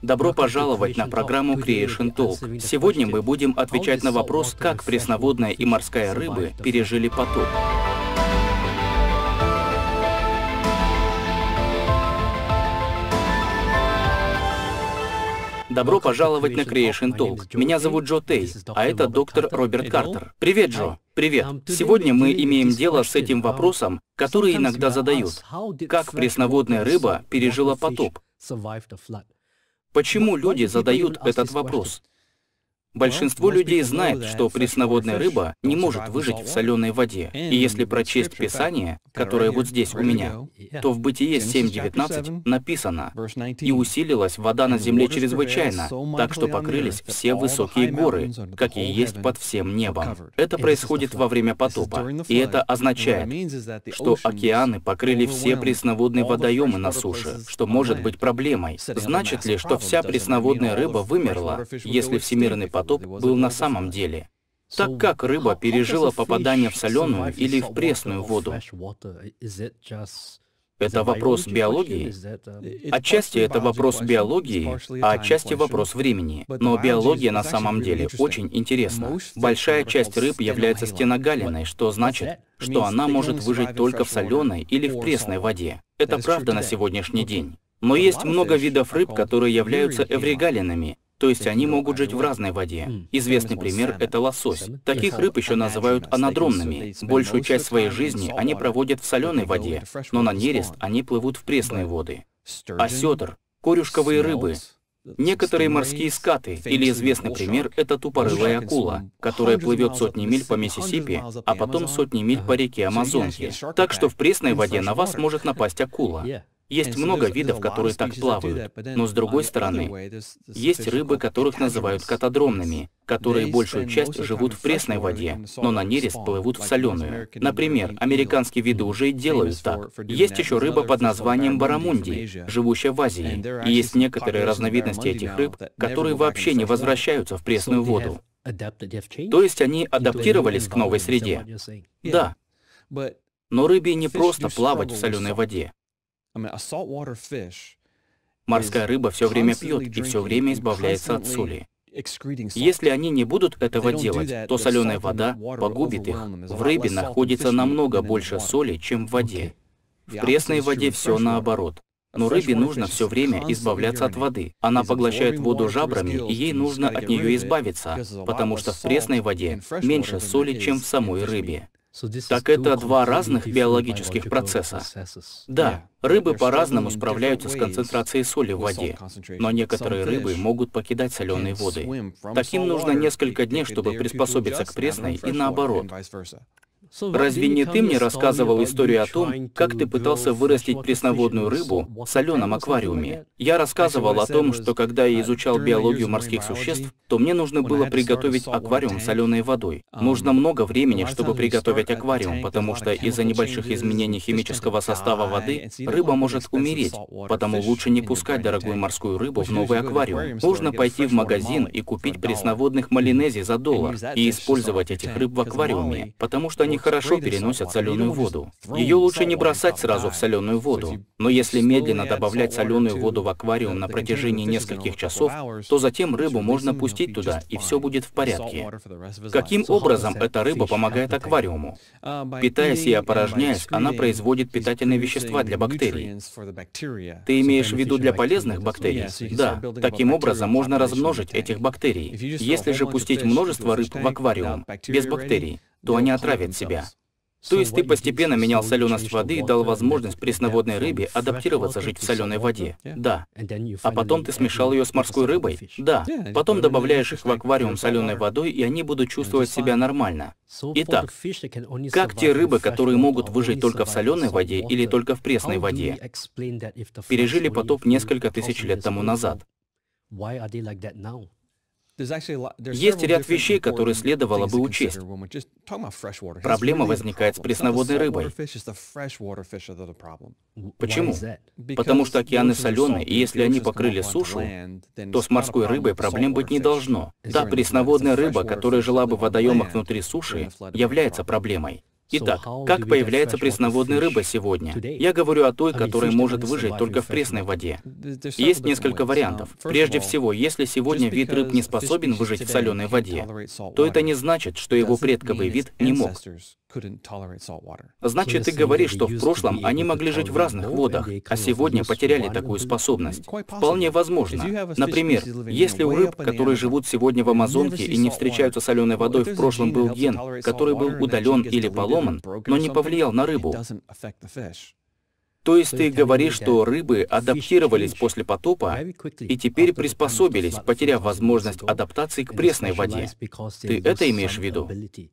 Добро пожаловать на программу Creation Talk. Сегодня мы будем отвечать на вопрос, как пресноводная и морская рыбы пережили потоп. Добро пожаловать на Creation Talk. Меня зовут Джо Тей, а это доктор Роберт Картер. Привет, Джо. Привет. Сегодня мы имеем дело с этим вопросом, который иногда задают. Как пресноводная рыба пережила потоп? Почему люди задают этот вопрос? Большинство людей знает, что пресноводная рыба не может выжить в соленой воде. И если прочесть Писание, которое вот здесь у меня, то в Бытие 7:19 написано: «И усилилась вода на земле чрезвычайно, так что покрылись все высокие горы, какие есть под всем небом». Это происходит во время потопа. И это означает, что океаны покрыли все пресноводные водоемы на суше, что может быть проблемой. Значит ли, что вся пресноводная рыба вымерла, если всемирный потоп был на самом деле? Так как рыба пережила попадание в соленую или в пресную воду? Это вопрос биологии? Отчасти это вопрос биологии, а отчасти вопрос времени. Но биология на самом деле очень интересна. Большая часть рыб является стеногалиной, что значит, что она может выжить только в соленой или в пресной воде. Это правда на сегодняшний день. Но есть много видов рыб, которые являются эвригалинами, то есть они могут жить в разной воде. Известный пример — это лосось. Таких рыб еще называют анадромными. Большую часть своей жизни они проводят в соленой воде, но на нерест они плывут в пресные воды. Осетр, корюшковые рыбы, некоторые морские скаты, или известный пример — это тупорылая акула, которая плывет сотни миль по Миссисипи, а потом сотни миль по реке Амазонки. Так что в пресной воде на вас может напасть акула. Есть много видов, которые так плавают, но с другой стороны, есть рыбы, которых называют катадромными, которые большую часть живут в пресной воде, но на нерест плывут в соленую. Например, американские виды ужей делают так. Есть еще рыба под названием баррамунди, живущая в Азии, и есть некоторые разновидности этих рыб, которые вообще не возвращаются в пресную воду. То есть они адаптировались к новой среде. Да, но рыбе не просто плавать в соленой воде. Морская рыба все время пьет и все время избавляется от соли. Если они не будут этого делать, то соленая вода погубит их. В рыбе находится намного больше соли, чем в воде. В пресной воде все наоборот. Но рыбе нужно все время избавляться от воды. Она поглощает воду жабрами, и ей нужно от нее избавиться, потому что в пресной воде меньше соли, чем в самой рыбе. Так это два разных биологических процесса. Да, рыбы по-разному справляются с концентрацией соли в воде, но некоторые рыбы могут покидать соленые воды. Таким нужно несколько дней, чтобы приспособиться к пресной, и наоборот. Разве не ты мне рассказывал историю о том, как ты пытался вырастить пресноводную рыбу в соленом аквариуме? Я рассказывал о том, что когда я изучал биологию морских существ, то мне нужно было приготовить аквариум с соленой водой. Нужно много времени, чтобы приготовить аквариум, потому что из-за небольших изменений химического состава воды рыба может умереть, потому лучше не пускать дорогую морскую рыбу в новый аквариум. Нужно пойти в магазин и купить пресноводных малинези за $1 и использовать этих рыб в аквариуме, потому что они хорошо переносят соленую воду. Ее лучше не бросать сразу в соленую воду, но если медленно добавлять соленую воду в аквариум на протяжении нескольких часов, то затем рыбу можно пустить туда, и все будет в порядке. Каким образом эта рыба помогает аквариуму? Питаясь и опорожняясь, она производит питательные вещества для бактерий. Ты имеешь в виду для полезных бактерий? Да. Таким образом можно размножить этих бактерий. Если же пустить множество рыб в аквариум без бактерий, то они отравят себя. То есть ты постепенно менял соленость воды и дал возможность пресноводной рыбе адаптироваться жить в соленой воде. Да. А потом ты смешал ее с морской рыбой? Да. Потом добавляешь их в аквариум соленой водой, и они будут чувствовать себя нормально. Итак, как те рыбы, которые могут выжить только в соленой воде или только в пресной воде, пережили потоп несколько тысяч лет тому назад? Есть ряд вещей, которые следовало бы учесть. Проблема возникает с пресноводной рыбой. Почему? Потому что океаны соленые, и если они покрыли сушу, то с морской рыбой проблем быть не должно. Та пресноводная рыба, которая жила бы в водоемах внутри суши, является проблемой. Итак, как появляется пресноводная рыба сегодня? Я говорю о той, которая может выжить только в пресной воде. Есть несколько вариантов. Прежде всего, если сегодня вид рыб не способен выжить в соленой воде, то это не значит, что его предковый вид не мог. Значит, ты говоришь, что в прошлом они могли жить в разных водах, а сегодня потеряли такую способность. Вполне возможно. Например, если у рыб, которые живут сегодня в Амазонке и не встречаются с соленой водой, в прошлом был ген, который был удален или поломан, но не повлиял на рыбу. То есть ты говоришь, что рыбы адаптировались после потопа и теперь приспособились, потеряв возможность адаптации к пресной воде. Ты это имеешь в виду?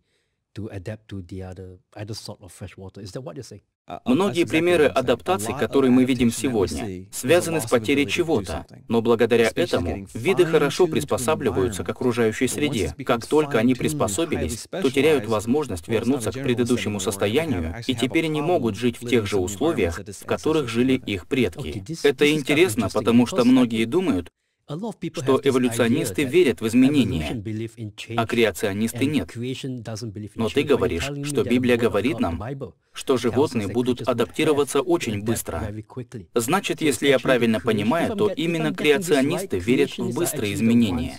Многие примеры адаптаций, которые мы видим сегодня, связаны с потерей чего-то, но благодаря этому виды хорошо приспосабливаются к окружающей среде. Как только они приспособились, то теряют возможность вернуться к предыдущему состоянию и теперь не могут жить в тех же условиях, в которых жили их предки. Это интересно, потому что многие думают, что эволюционисты верят в изменения, а креационисты нет. Но ты говоришь, что Библия говорит нам, что животные будут адаптироваться очень быстро. Значит, если я правильно понимаю, то именно креационисты верят в быстрые изменения,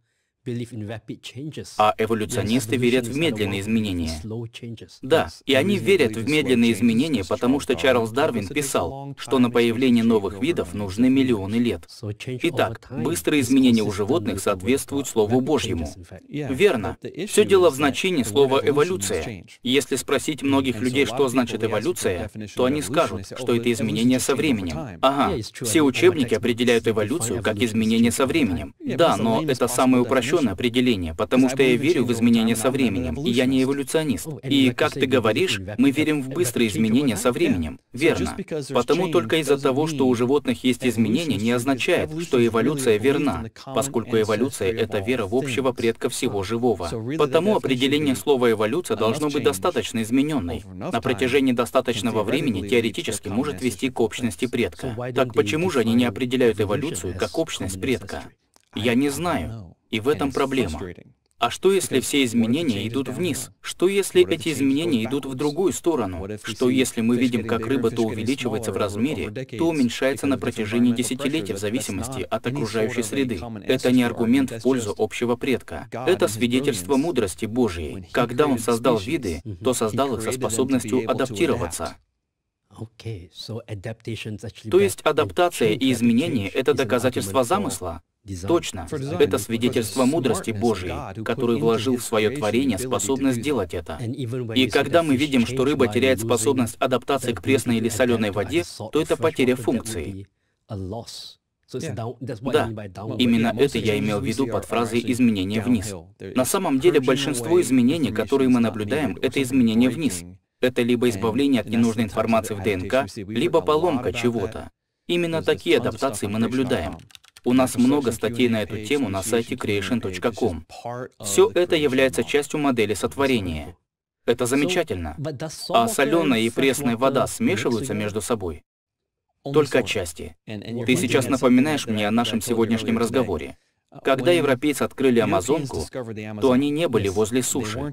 а эволюционисты верят в медленные изменения. Да, и они верят в медленные изменения, потому что Чарльз Дарвин писал, что на появление новых видов нужны миллионы лет. Итак, быстрые изменения у животных соответствуют Слову Божьему. Верно. Все дело в значении слова «эволюция». Если спросить многих людей, что значит эволюция, то они скажут, что это изменение со временем. Ага, все учебники определяют эволюцию как изменение со временем. Да, но это самое упрощенное определение, потому что я верю в изменения со временем, и я не эволюционист. И, как ты говоришь, мы верим в быстрые изменения со временем. Верно. Потому только из-за того, что у животных есть изменения, не означает, что эволюция верна, поскольку эволюция — это вера в общего предка всего живого. Потому определение слова «эволюция» должно быть достаточно измененной. На протяжении достаточного времени теоретически может вести к общности предка. Так почему же они не определяют эволюцию как общность предка? Я не знаю. И в этом проблема. А что, если все изменения идут вниз? Что, если эти изменения идут в другую сторону? Что, если мы видим, как рыба то увеличивается в размере, то уменьшается на протяжении десятилетий в зависимости от окружающей среды? Это не аргумент в пользу общего предка. Это свидетельство мудрости Божьей. Когда Он создал виды, то создал их со способностью адаптироваться. То есть адаптация и изменение — это доказательство замысла? Точно. Это свидетельство мудрости Божьей, который вложил в свое творение способность делать это. И когда мы видим, что рыба теряет способность адаптации к пресной или соленой воде, то это потеря функции. Да, именно это я имел в виду под фразой «изменение вниз». На самом деле большинство изменений, которые мы наблюдаем, это изменение вниз. Это либо избавление от ненужной информации в ДНК, либо поломка чего-то. Именно такие адаптации мы наблюдаем. У нас много статей на эту тему на сайте creation.com. Все это является частью модели сотворения. Это замечательно. А соленая и пресная вода смешиваются между собой? Только отчасти. Ты сейчас напоминаешь мне о нашем сегодняшнем разговоре. Когда европейцы открыли Амазонку, то они не были возле суши.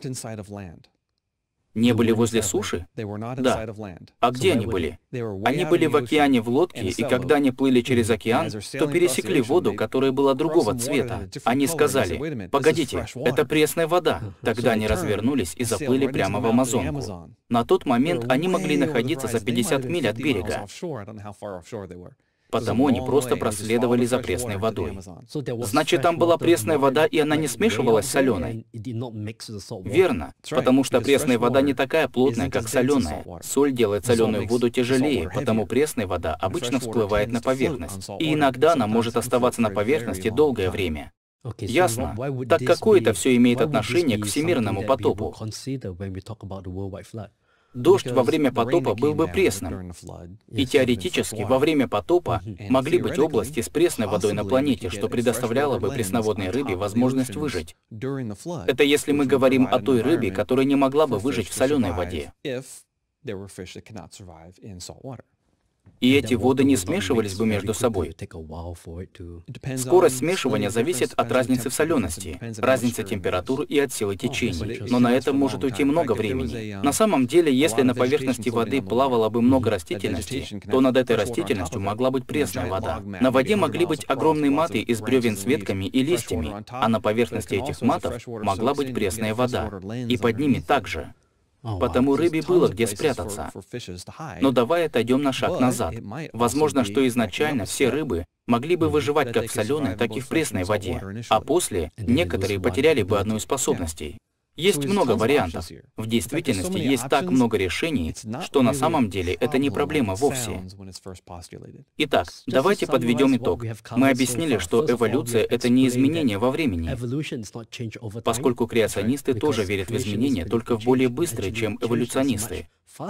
Не были возле суши? Да. А где они были? Они были в океане в лодке, и когда они плыли через океан, то пересекли воду, которая была другого цвета. Они сказали: «Погодите, это пресная вода». Тогда они развернулись и заплыли прямо в Амазонку. На тот момент они могли находиться за 50 миль от берега. Потому они просто проследовали за пресной водой. Значит, там была пресная вода, и она не смешивалась с соленой? Верно, потому что пресная вода не такая плотная, как соленая. Соль делает соленую воду тяжелее, потому пресная вода обычно всплывает на поверхность. И иногда она может оставаться на поверхности долгое время. Ясно. Так какое это все имеет отношение к всемирному потопу? Дождь во время потопа был бы пресным. И теоретически во время потопа могли быть области с пресной водой на планете, что предоставляло бы пресноводной рыбе возможность выжить. Это если мы говорим о той рыбе, которая не могла бы выжить в соленой воде. и эти воды не смешивались бы между собой. Скорость смешивания зависит от разницы в солености, разницы температур и от силы течений, но на это может уйти много времени. На самом деле, если на поверхности воды плавало бы много растительности, то над этой растительностью могла быть пресная вода. На воде могли быть огромные маты из бревен с ветками и листьями, а на поверхности этих матов могла быть пресная вода, и под ними также. Потому рыбе было где спрятаться. Но давай отойдем на шаг назад. Возможно, что изначально все рыбы могли бы выживать как в соленой, так и в пресной воде, а после некоторые потеряли бы одну из способностей. Есть много вариантов. В действительности есть так много решений, что на самом деле это не проблема вовсе. Итак, давайте подведем итог. Мы объяснили, что эволюция — это не изменение во времени, поскольку креационисты тоже верят в изменения, только в более быстрые, чем эволюционисты.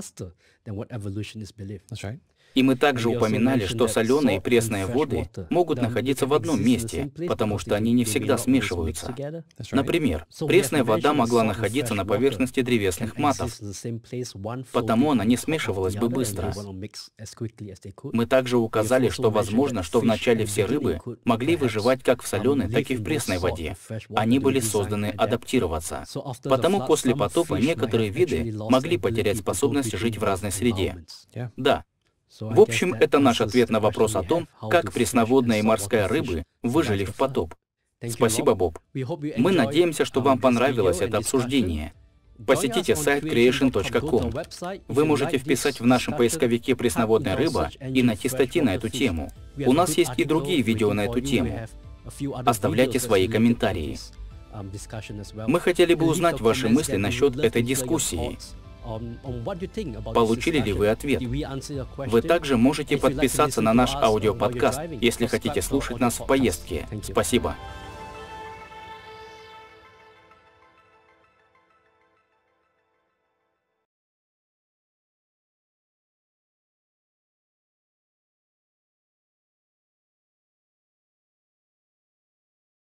И мы также упоминали, что соленые и пресные воды могут находиться в одном месте, потому что они не всегда смешиваются. Например, пресная вода могла находиться на поверхности древесных матов, потому она не смешивалась бы быстро. Мы также указали, что возможно, что вначале все рыбы могли выживать как в соленой, так и в пресной воде. Они были созданы адаптироваться. Потому после потопа некоторые виды могли потерять способность жить в разной среде. Да. В общем, это наш ответ на вопрос о том, как пресноводная и морская рыбы выжили в потоп. Спасибо, Боб. Мы надеемся, что вам понравилось это обсуждение. Посетите сайт creation.com. Вы можете вписать в нашем поисковике «пресноводная рыба» и найти статьи на эту тему. У нас есть и другие видео на эту тему. Оставляйте свои комментарии. Мы хотели бы узнать ваши мысли насчет этой дискуссии. Получили ли вы ответ? Вы также можете подписаться на наш аудиоподкаст, если хотите слушать нас в поездке. Спасибо.